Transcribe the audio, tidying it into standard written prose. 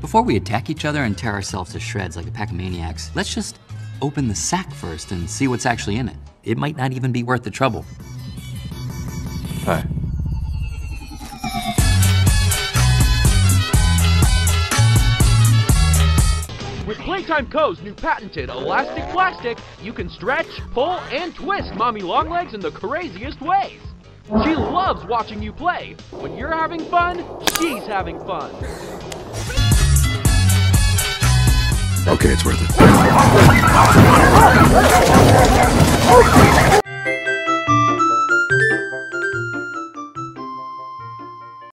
Before we attack each other and tear ourselves to shreds like a pack of maniacs, let's just open the sack first and see what's actually in it. It might not even be worth the trouble. Hi. With Playtime Co.'s new patented elastic plastic, you can stretch, pull, and twist Mommy Longlegs in the craziest ways. She loves watching you play. When you're having fun, she's having fun. Okay, it's worth it.